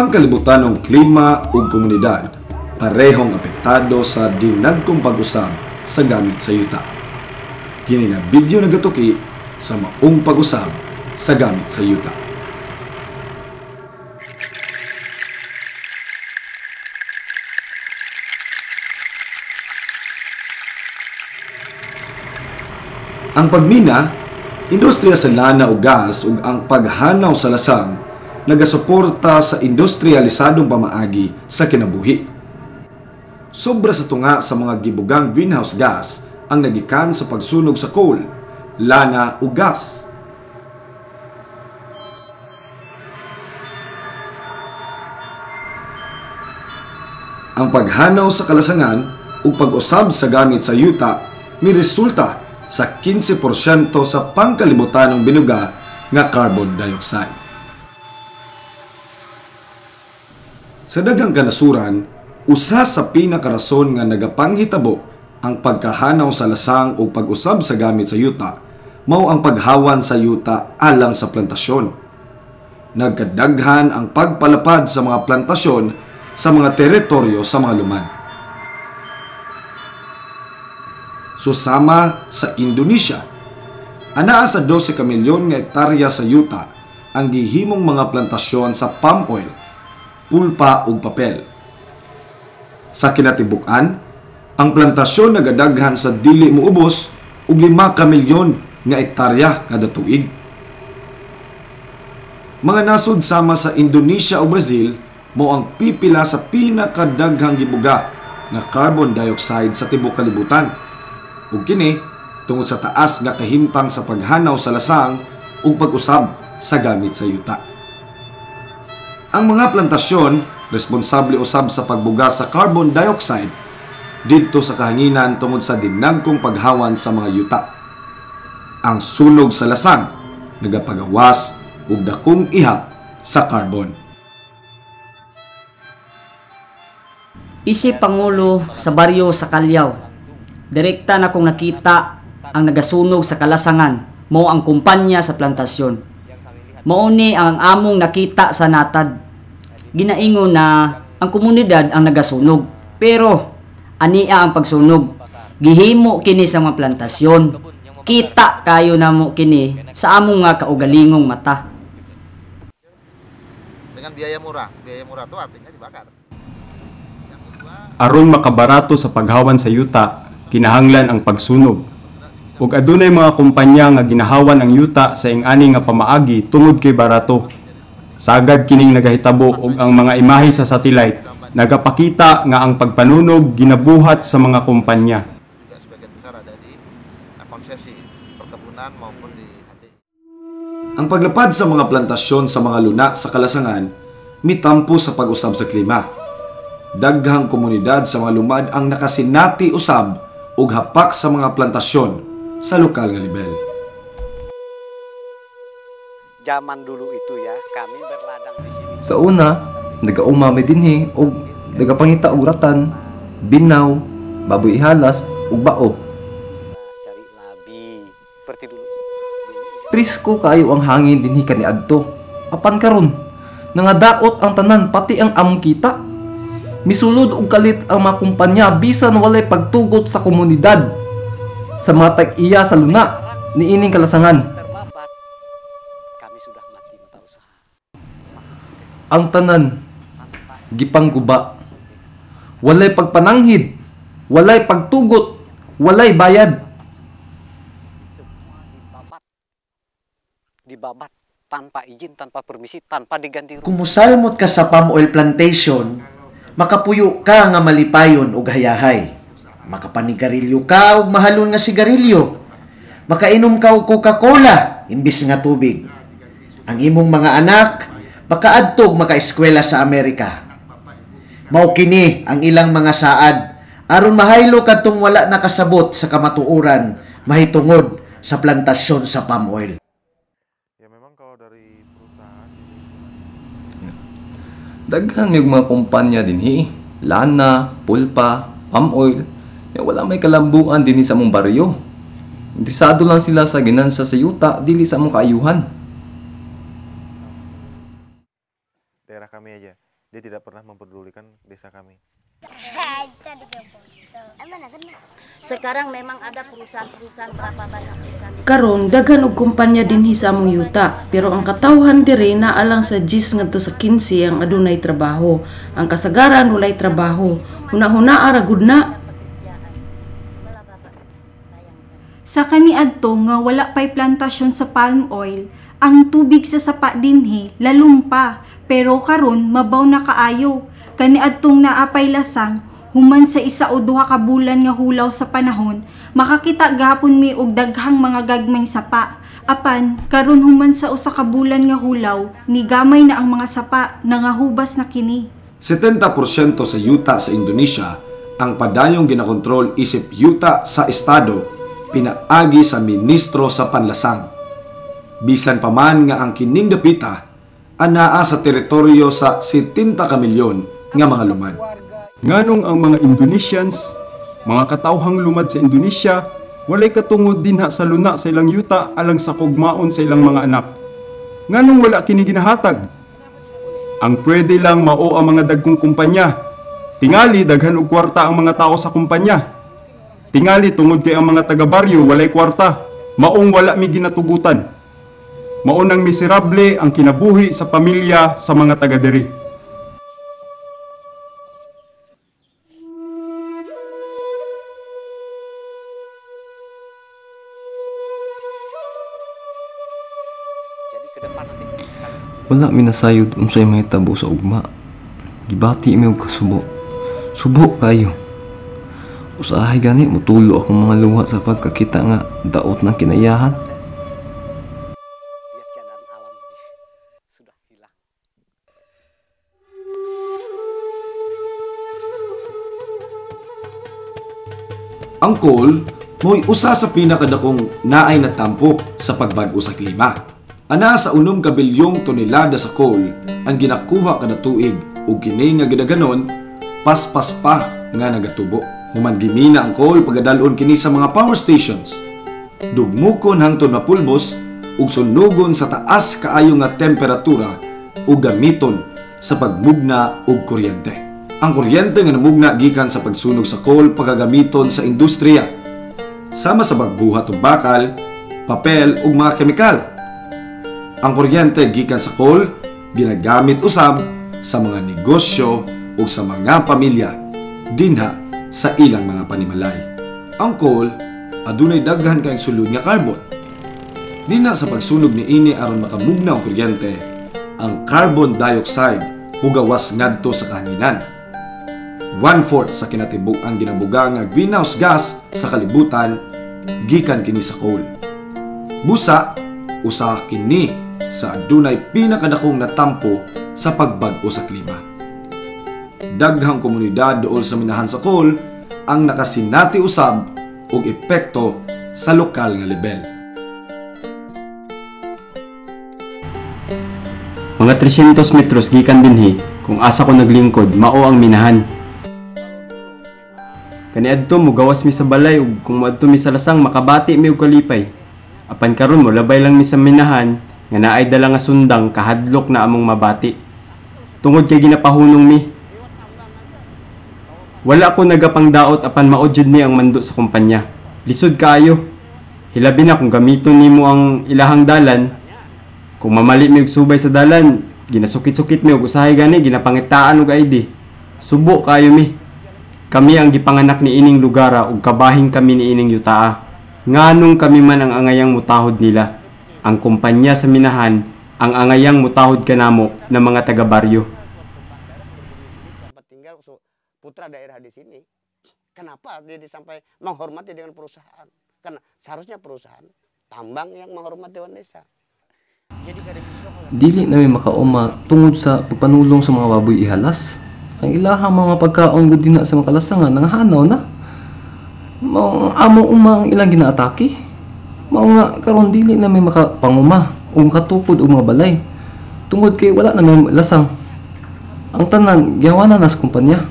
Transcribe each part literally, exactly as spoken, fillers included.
pangkalibutan ng klima ug komunidad, parehong apektado sa dinagkong pag-usab sa gamit sa yuta. Kini nga video nagatuki sa maong pag-usab sa gamit sa yuta. Ang pagmina, industriya sa lana o gas ug ang paghanaw sa lasang nagasuporta sa industrialisadong pamaagi sa kinabuhi. Sobra sa tunga sa mga gibugang greenhouse gas ang nagikan sa pagsunog sa coal, lana ug gas. Ang paghanaw sa kalasangan ug pag-usab sa gamit sa yuta miresulta sa quince porsyento sa pangkalibutan ng binuga nga carbon dioxide. Sa daghang kanasuran, usa sa pinakarason nga nagapanghitabo ang pagkahanaw sa lasang o pag-usab sa gamit sa yuta mao ang paghawan sa yuta alang sa plantasyon. Nagkadaghan ang pagpalapad sa mga plantasyon sa mga teritoryo sa mga luman. Susama sa Indonesia, anaa sa dose ka milyon nga hektarya sa yuta ang gihimong mga plantasyon sa palm oil, pulpa ug papel. Sa kinatibuk-an, ang plantasyon nagadaghan sa dili moubos og lima ka milyon nga hektarya kada tuig. Mga nasod sama sa Indonesia ug Brazil mao ang pipila sa pinakadaghang gibuga nga carbon dioxide sa tibuok kalibutan. Ug kini tungod sa taas nga kahimtang sa paghanaw sa lasang ug pag-usab sa gamit sa yuta. Ang mga plantasyon responsable usab sa pagbuga sa carbon dioxide didto sa kahanginan tungod sa dinagkong paghawan sa mga yuta. Ang sunog sa lasang nagapagawas og dakong ihap sa carbon. Isip Pangulo sa baryo sa Calao. Direkta na kong nakita ang nagasunog sa kalasangan, mao ang kumpanya sa plantasyon. Mao ni ang among nakita sa natad. Ginaingon na ang komunidad ang nagasunog, pero ania ang pagsunog. Gihimo kini sa mga plantasyon. Kita kayo namo kini sa among nga kaugalingong mata. Dengan biaya murah, biaya murah itu artinya dibakar. Aron makabarato sa paghawan sa yuta, kinahanglan ang pagsunog. Ug adunay mga kumpanya nga ginahawan ang yuta sa ing-ani nga pamaagi tungod kay barato. Sagad kining nagahitabo ug ang mga imahe sa satellite nagapakita nga ang pagpanunog ginabuhat sa mga kumpanya. Juga sebagian besar ada di konsesi perkebunan maupun di H D I. Ang paglapad sa mga plantasyon sa mga luna sa kalasangan mitampo sa pag-usab sa klima. Daghang komunidad sa mga lumad ang nakasinati usab ug hapak sa mga plantasyon sa lokal nga level. Zaman dulu itu ya, kami berladang di sini. Sa una, nagaumami dinhi og nagapangita og ratan, binaw, baboy ihalas ug bao. Cari labi, seperti dulu. Prisko kayo ang hangin dinhi kaniadto. Apan karon, nangadaot ang tanan pati ang among kita. Misulod og kalit ang mga kumpanya bisan walay pagtugot sa komunidad sa mga tag-iya sa luna niining kalasangan. Terbabat, kami sudah mati mata usaha. Ang tanan gipangguba. Walay pagpananghid, walay pagtugot, walay bayad. Semua dibabat. Dibabat tanpa izin, tanpa permisi, tanpa diganti rugi. Kung musalmot ka sa palm oil plantation, makapuyo ka nga malipayon og hayahay. Makapanigarilyo ka og mahalon nga sigarilyo. Makainom ka og Coca-Cola imbis nga tubig. Ang imong mga anak makaadtog makaeskwela sa Amerika. Mao kini ang ilang mga saad aron mahaylo kadtong wala nakasabot sa kamatuoran mahitungod sa plantasyon sa palm oil. Ya memang kalau dari perusahaan Daghan may mga kumpanya dinhi, lana, pulpa, palm oil, ya wala may kalambuan dinhi sa among baryo. Interesado lang sila sa ginansa sa yuta, dili sa among kaayuhan. daerah kami aja. Dia tidak pernah memperdulikan desa kami. Sekarang memang ada perusahaan-perusahaan, berapa banyak perusahaan di Karon daghan og kumpanya dinhi sa among yuta, pero ang katawhan diri naalang sa jis ngadto sa kinse ang adunay trabaho. Ang kasagaran walay trabaho. Huna-huna ara gud na. Sa kaniadto nga wala pay plantasyon sa palm oil, ang tubig sa sapa dinhi lalong pa, pero karon mabaw na kaayo. Kaniadtong naapay lasang, human sa isa o duha ka bulan nga hulaw sa panahon, makakita gahapon mi og daghang mga gagmayng sapa. Apan karon human sa usa ka bulan nga hulaw, ni gamay na ang mga sapa nangahubas na kini. setenta porsyento sa yuta sa Indonesia ang padayong ginakontrol isip yuta sa estado pinaagi sa ministro sa panlasang. Bisan pa man nga ang kining dapita anaa sa teritoryo sa setenta ka milyon nga mga lumad. Nganong ang mga Indonesians, mga katawhang lumad sa Indonesia, walay katungod dinha sa luna sa ilang yuta alang sa kugmaon sa ilang mga anak. Nganong wala kini ginahatag? Ang pwede lang mao ang mga dagkong kumpanya. Tingali daghan og kwarta ang mga tao sa kumpanya. Tingali tungod kay ang mga taga-baryo walay kwarta, maong wala mi ginatugutan. Mao nang miserable ang kinabuhi sa pamilya sa mga taga-diri. Wala minasayod unsay mahitabo sa ugma. Gibati mi og kasubo. Subo kayo. Usahay gani motulo akong mga luha sa pagkakita nga daot ng kinayahan. Lihat keadaan alam sudah hilang. Ang coal mo'y usa sa pinakadakong naay na tampo sa pagbag-o sa klima. Ana sa unom ka bilyong tonelada sa coal ang ginakuha kada tuig ug kini nga gidaganon paspas pa nga nagatubo. Human gimina ang coal pagadalon kini sa mga power stations. Dugmukon hangtod mapulbos ug sunugon sa taas kaayo nga temperatura ug gamiton sa pagmugna og kuryente. Ang kuryente nga namugna gikan sa pagsunog sa coal pagagamiton sa industriya sama sa pagbuhat og bakal, papel ug mga kemikal. Ang kuryente gikan sa coal ginagamit usab sa mga negosyo ug sa mga pamilya dinha sa ilang mga panimalay. Ang coal adunay daghan kay sulod nga carbon. Dinha sa pagsunog ni ini aron makamugna ang kuryente, ang carbon dioxide hugawas ngadto sa kahanginan. One-fourth sa kinatibuk-ang ginabuga nga greenhouse gas sa kalibutan gikan kini sa coal. Busa usa kini sa adunay pinakadakong natampo sa pagbag-o sa klima. Daghang komunidad duol sa minahan sa coal ang nakasinati usab og epekto sa lokal nga level. Mga tresyentos metros gikan dinhi kung asa ko naglingkod mao ang minahan. Kaniadto mo gawas mi sa balay ug kung moadto mi sa lasang makabati mi og kalipay. Apan karon mo labay lang mi sa minahan nga naay dala nga sundang kahadlok na among mabati. Tungod kay ginapahunong mi. Wala ko nagapangdaot apan mao jud ni ang mando sa kumpanya. Lisod kaayo. Hilabi na kung gamiton nimo ang ilahang dalan. Kung mamali mi og subay sa dalan, ginasukit-sukit mi og usahay gani ginapangitaan og I D. Subo kayo mi. Kami ang gipanganak ni ining lugara ug kabahing kami ni ining yutaa. Nganong kami man ang angayang mutahod nila. Ang kumpanya sa minahan ang angayang mutahod kanamo ng mga taga-baryo. Tinggal putra daerah di sini. Kenapa dia sampai menghormati dengan perusahaan? Karena seharusnya perusahaan tambang yang menghormati Dewan Desa. Dili na may makauma tungod sa pagpanulong sa mga baboy ihalas. Ang ilahang mga pagkaon gud dinha sa mga kalasangan nangahanaw na. Mao amo umang ilang ginaatake. Mao nga karon dili na may makapanguma o makatukod og mga balay. Tungod kay wala na may lasang. Ang tanan gihawanan na sa kumpanya.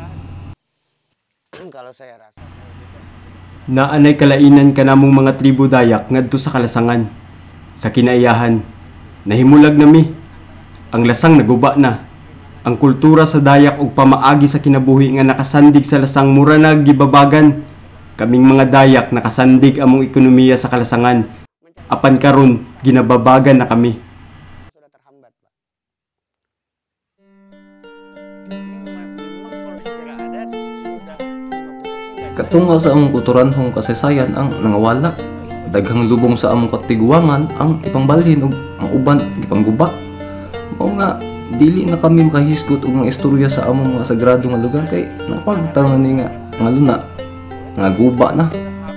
Kalau saya rasa Naanay kalainan kanamong mga tribo Dayak ngadto sa kalasangan. Sa kinaiyahan, nahimulag na mi. Ang lasang naguba na. Ang kultura sa Dayak ug pamaagi sa kinabuhi nga nakasandig sa lasang mura na gibabagan. Kaming mga Dayak nakasandig among ekonomiya sa kalasangan. Apan karon ginababagan na kami. Katunga sa among kulturanhong kasaysayan ang nangawala. Daghang lubong sa among katiguangan ang ipangbalhin ug ang uban gipangguba. Mao nga dili na kami makahisgot og mga istorya sa among mga sagrado nga lugar kay napagtangan ni nga nga luna nga guba na.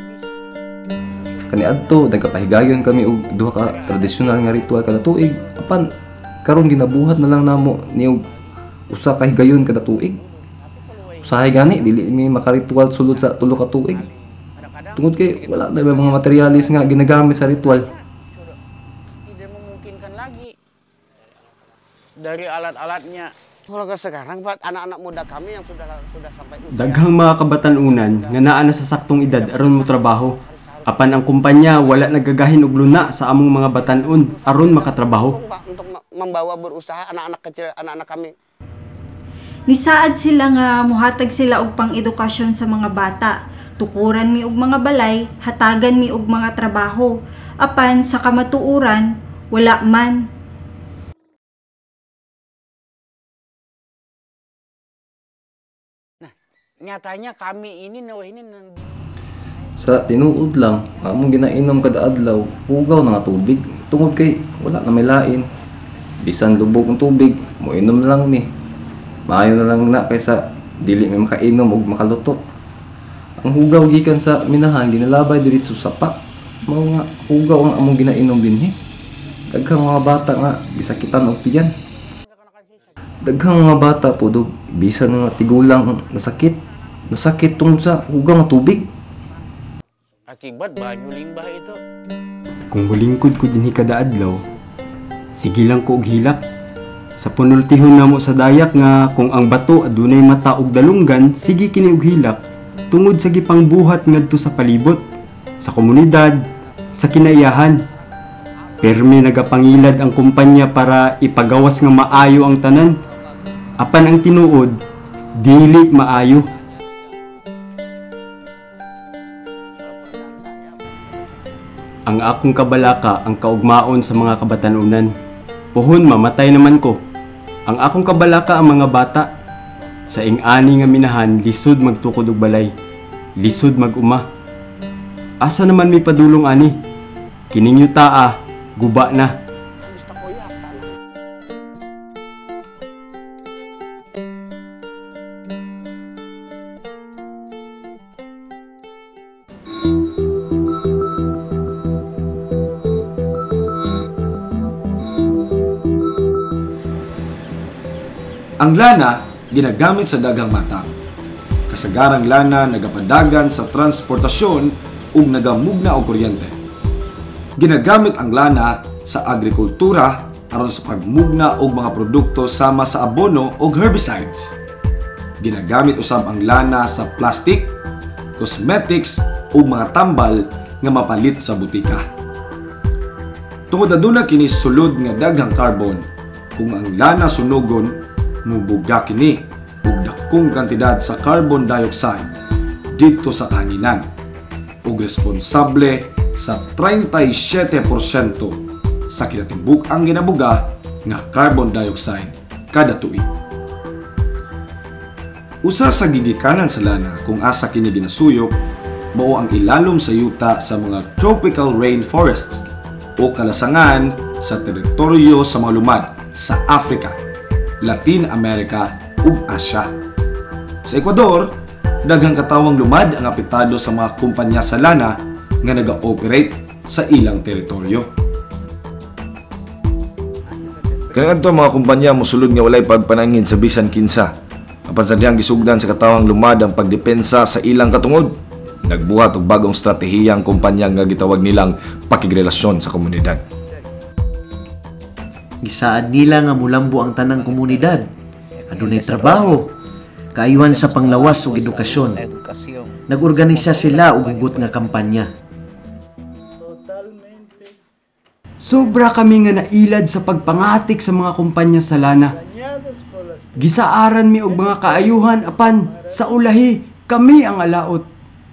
Kaniadto nagapahigayon kami og duha ka tradisyonal nga ritual kada tuig. Apan karon ginabuhat na lang namo ni og usa ka higayon kada tuig. Usahay gani dili mi makaritual sulod sa tulo ka tuig. Tungod kay wala na mga materialis nga ginagamit sa ritual. Tidak memungkinkan lagi dari alat-alatnya. Kalau sekarang Pak, anak-anak muda kami yang sudah sudah sampai usia. Daghang mga kabatanunan nga naa na sa saktong edad aron mo trabaho. Apan ang kumpanya wala nagagahin og luna sa among mga batanon aron makatrabaho. Untuk membawa berusaha anak-anak kecil, anak-anak kami. Nisaad sila nga muhatag sila og pang-edukasyon sa mga bata. Tukuran mi og mga balay, hatagan mi og mga trabaho. Apan sa kamatuuran, wala man. Nah, nyatanya kami ini nawa ini Sa tinuod lang, among ginainom kada adlaw, hugaw na nga tubig. Tungod kay wala na may lain. Bisan lubog ang tubig, moinom lang mi. Maayo na lang na kaysa dili mi makainom og makaluto. Ang hugaw gikan sa minahan ginalabay diretso sa pa. Mao nga hugaw ang among ginainom dinhi. Daghang mga bata nga gisakitan og tiyan. Daghang mga bata pudog bisan nga tigulang nasakit. Nasakit tungod sa hugaw nga tubig. Akibat banyu limbah itu. Kung mulingkod ko dinhi kada adlaw, sige lang ko og hilak. Sa punultihon namo sa Dayak nga kung ang bato adunay mata og dalunggan, sige kini og hilak tungod sa gipangbuhat ngadto sa palibot, sa komunidad, sa kinaiyahan. Permi nagapangilad ang kumpanya para ipagawas nga maayo ang tanan. Apan ang tinuod, dili maayo. Ang akong kabalaka ang kaugmaon sa mga kabatanunan. Puhon mamatay naman ko. Ang akong kabalaka ang mga bata. Sa ing-ani nga minahan, lisod magtukod og balay. Lisod mag-uma. Asa naman may padulong ani? Kining yuta ah, guba na. Ang lana ginagamit sa daghang mata. Kasagarang lana nagapadagan sa transportasyon ug nagamugna og kuryente. Ginagamit ang lana sa agrikultura aron sa pagmugna og mga produkto sama sa abono ug herbicides. Ginagamit usab ang lana sa plastic, cosmetics ug mga tambal nga mapalit sa butika. Tungod aduna kini sulod nga daghang carbon, kung ang lana sunugon mubuga kini og dakong kantidad sa carbon dioxide dito sa kahanginan ug responsable sa thirty-seven percent sa kinatibuk ang ginabuga nga carbon dioxide kada tuig. Usa sa gigikanan sa lana kung asa kini ginasuyop mao ang ilalom sa yuta sa mga tropical rainforests o kalasangan sa teritoryo sa mga lumad sa Africa, Latin America ug Asia. Sa Ecuador, daghang katawang lumad ang apitado sa mga kumpanya sa lana nga naga-operate sa ilang teritoryo. Kaya adto mga kumpanya mosulod nga walay pagpanangin sa bisan kinsa. Apan sa dihang gisugdan sa katawang lumad ang pagdepensa sa ilang katungod, nagbuhat og bagong stratehiya ang kumpanya nga gitawag nilang pakigrelasyon sa komunidad. Gisaad nila nga mulambo ang tanang komunidad. Adunay trabaho, kaayuhan sa panglawas ug edukasyon. Nagorganisa sila og hugot nga kampanya. Sobra kami nga nailad sa pagpangatik sa mga kumpanya sa lana. Gisaaran mi og mga kaayuhan apan sa ulahi kami ang alaot.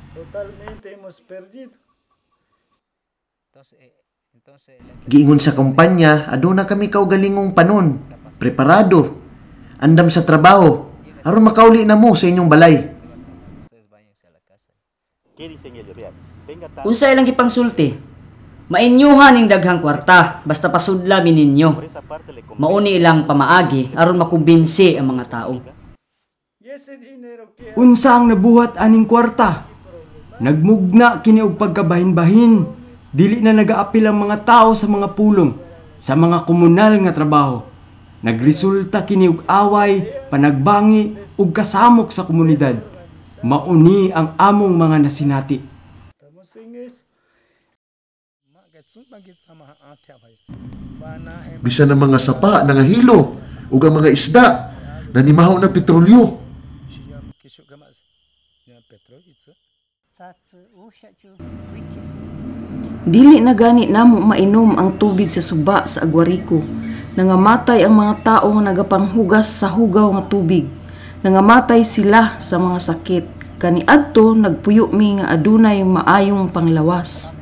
Giingon sa kumpanya, aduna kami kaugalingong panon, preparado, andam sa trabaho, aron makauli na mo sa inyong balay. Unsa ilang gipangsulti? Mainyuhan ning daghang kwarta basta pasudla mi ninyo. Mauni ilang pamaagi aron makumbinsi ang mga tao. Unsa ang nabuhat aning kwarta? Nagmugna kini og pagkabahin-bahin. Dili na nagaapil ang mga tao sa mga pulong, sa mga komunal nga trabaho. Nagresulta kini og away, panagbangi ug kasamok sa komunidad. Mauni ang among mga nasinati. Bisan ang mga sapa nangahilo ug ang mga isda nanimahaw na petrolyo. Dili na gani namo mainom ang tubig sa suba sa Aguarico. Nangamatay ang mga tao nga nagapanghugas sa hugaw nga tubig. Nangamatay sila sa mga sakit. Kaniadto nagpuyo mi nga adunay maayong panglawas.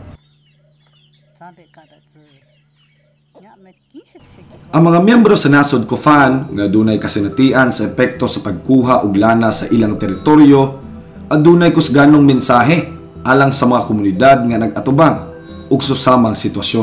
Ang mga miyembro sa nasod Cofan nga adunay kasinatian sa epekto sa pagkuha og lana sa ilang teritoryo adunay kusganong mensahe alang sa mga komunidad nga nag-atubang ug susamang sitwasyon.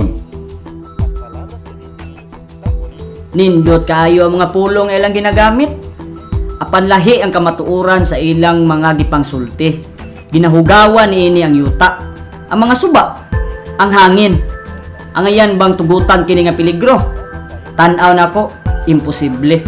Nindot kaayo ang mga pulong ilang ginagamit. Apan lahi ang kamatuoran sa ilang mga gipangsulti. Ginahugawan niini ang yuta, ang mga suba, ang hangin. Ang ayan bang tugutan kini nga peligro? Tan-aw nako, imposible.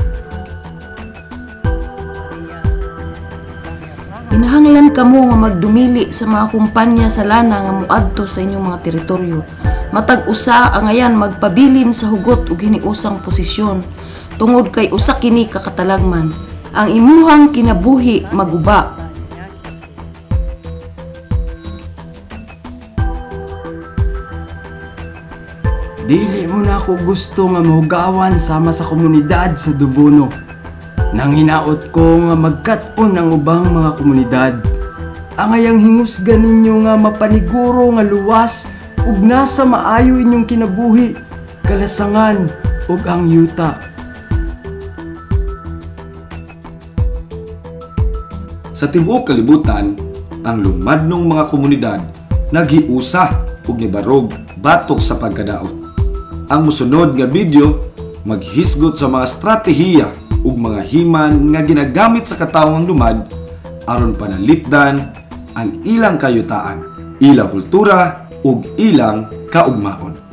Hinahanglan kamo nga magdumili sa mga kumpanya sa lana nga muadto sa inyong mga teritoryo. Matag usa ang ayan magpabilin sa hugot ug hiniusang posisyon tungod kay usa kini kakatalagman. Ang imuhang kinabuhi maguba. Dili mo na ako gusto nga mahugawan sama sa komunidad sa Duvono. Nang hinaot ko nga magkat-on ang ubang mga komunidad. Ang ayang hingusgan ninyo nga mapaniguro nga luwas ug nasa maayo inyong kinabuhi, kalasangan ug ang yuta. Sa tibuok kalibutan, ang lumadnong mga komunidad naghiusa ug nibarog batok sa pagkadaot. Ang musunod nga video maghisgot sa mga estratehiya ug mga himan nga ginagamit sa katawong lumad aron panalipdan ang ilang kayutaan, ilang kultura ug ilang kaugmaon.